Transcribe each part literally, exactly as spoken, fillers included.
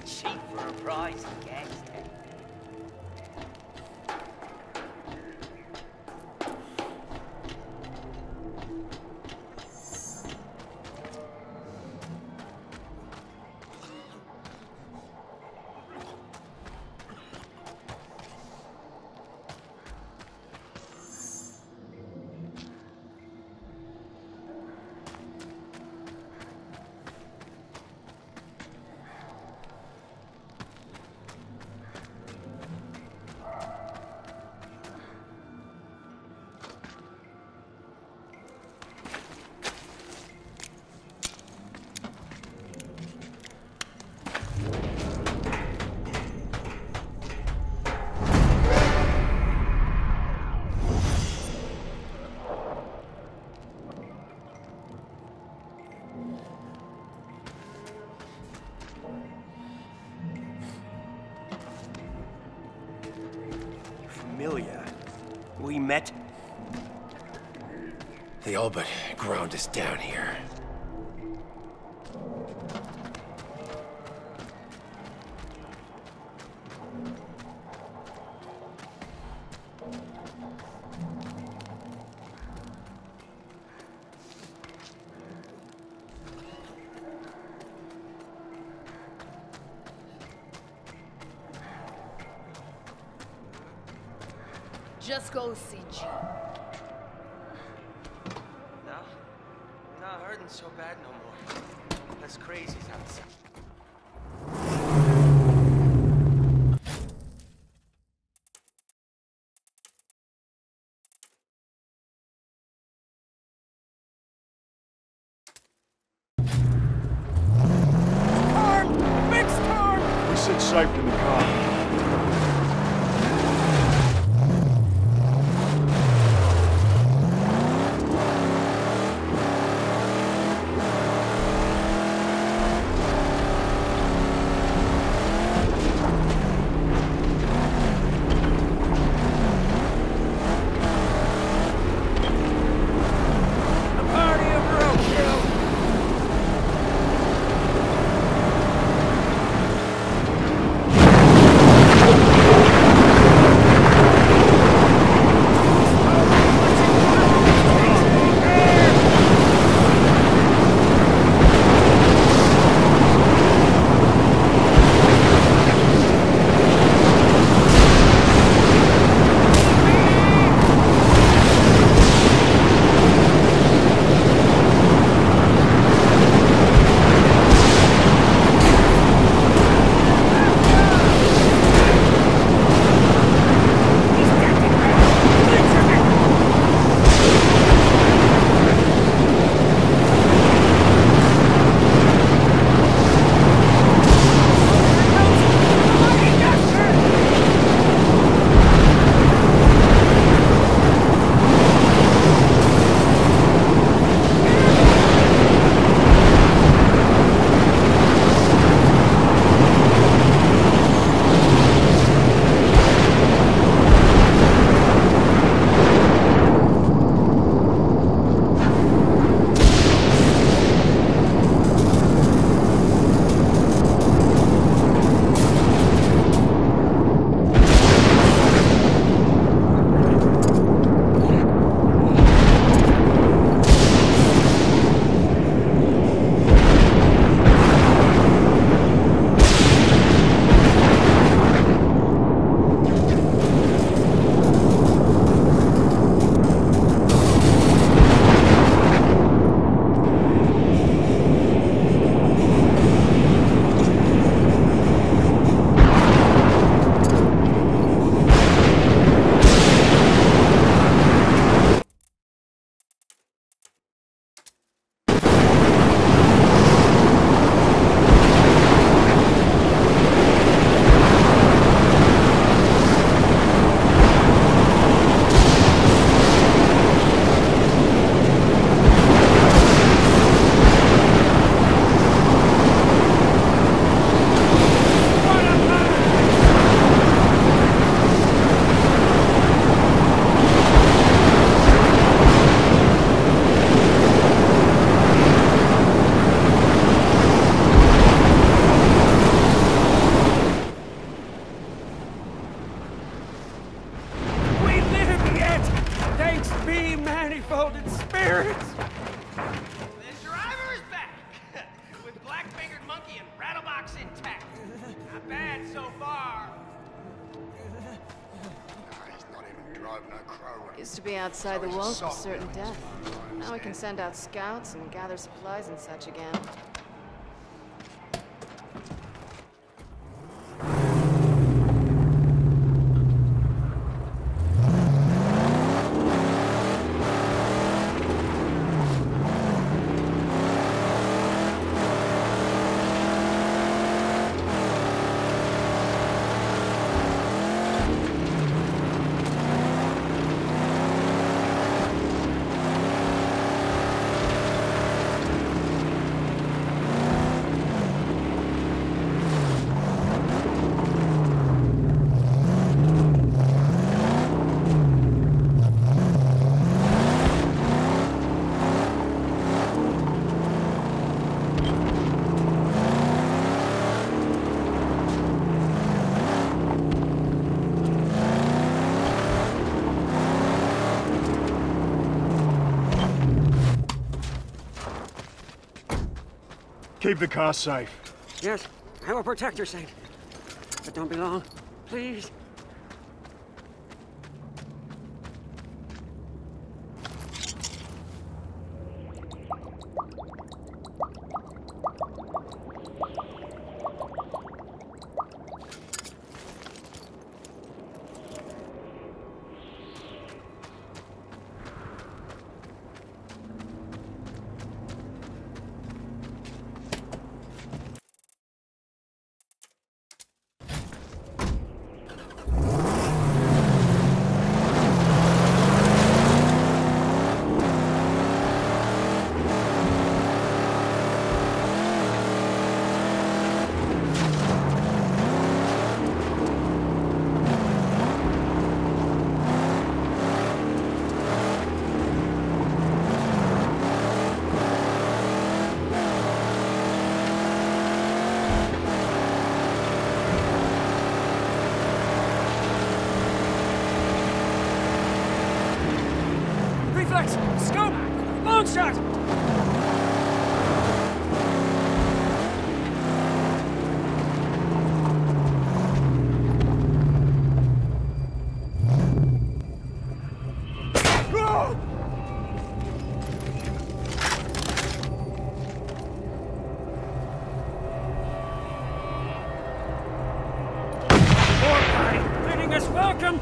Cheap for a prize, I guess. Familiar. We met? They all but ground us down here. Just go see G. No? I'm not hurting so bad no more. Less crazy's outside. Turn! Fix turn! We sit psyched in the car. Used to be outside the walls with certain death. Now we can send out scouts and gather supplies and such again. Keep the car safe. Yes, I will protect her, Saint. But don't be long, please. Reflex! Scope! Long shot! War party! Bidding us welcome!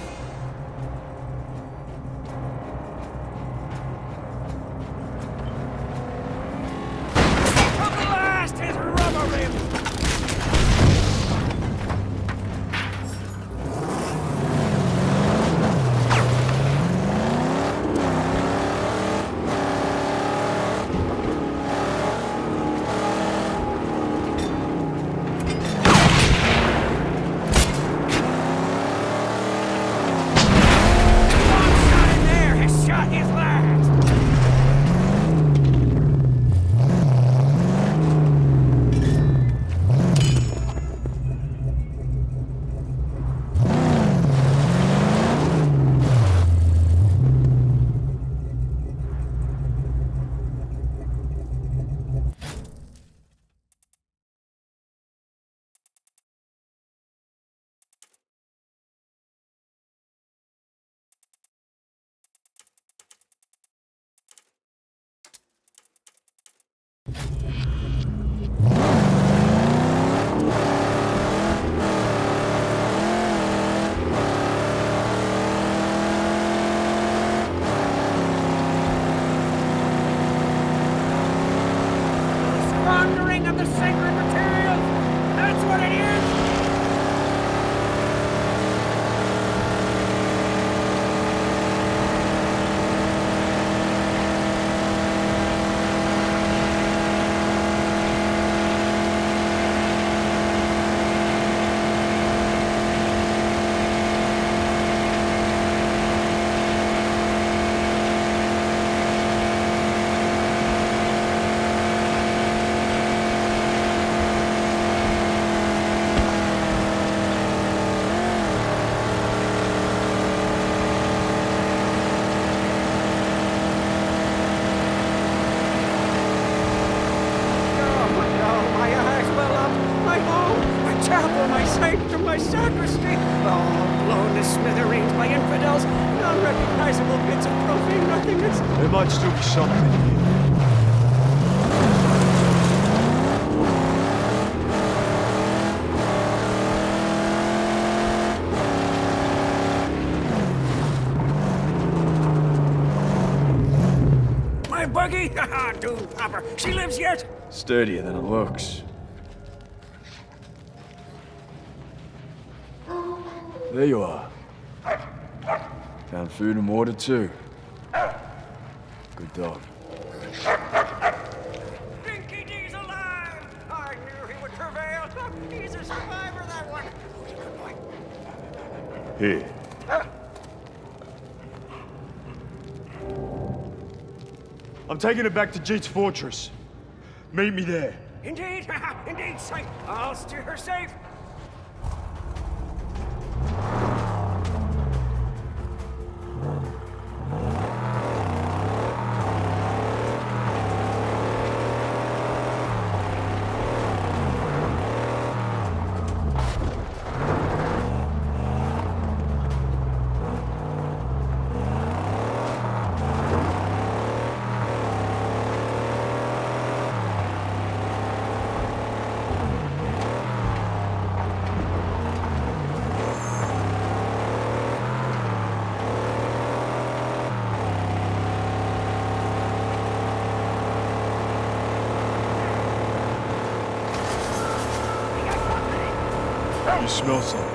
Squandering of the sacred materials! That's what it is! My chapel, my sanctum, my sacristy. Oh, blown to smithereens by infidels, non-recognizable bits of profane nothingness. There might still be something here. My buggy? Haha, Doom Popper. She lives yet? Sturdier than it looks. There you are. Found food and water too. Good dog. Dinky D's alive! I knew he would prevail. He's a survivor, that one. He's a good boy. Here. I'm taking it back to Jeet's fortress. Meet me there. Indeed, indeed, safe. I'll steer her safe. You smell something.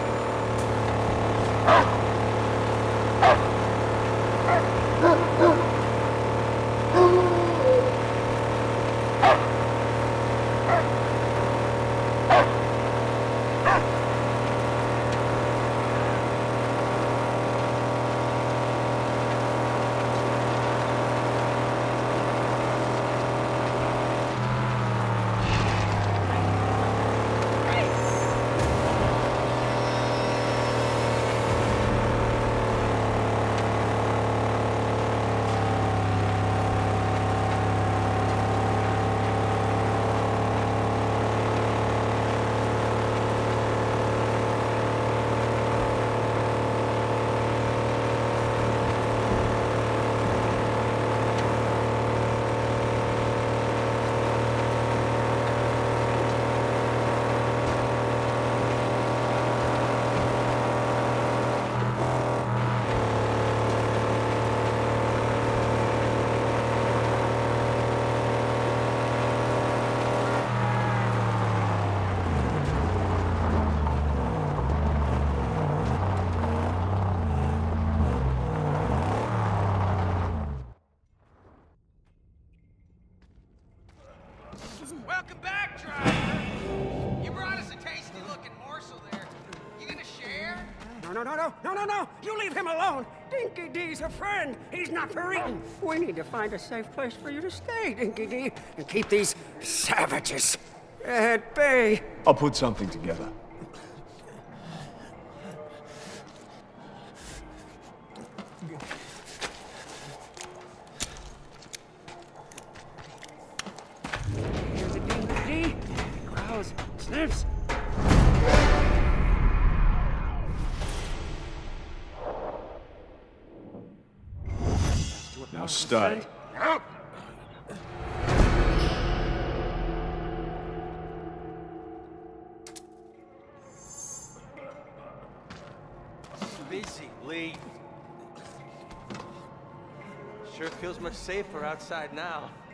Welcome back, driver. You brought us a tasty-looking morsel there. You gonna share? No, no, no, no, no, no, no! You leave him alone! Dinky D's a friend! He's not for eating! We need to find a safe place for you to stay, Dinky D, and keep these savages at bay. I'll put something together. Here's a Dinky D. Growls, sniffs. Now stay. Busy, Lee. Sure feels much safer outside now.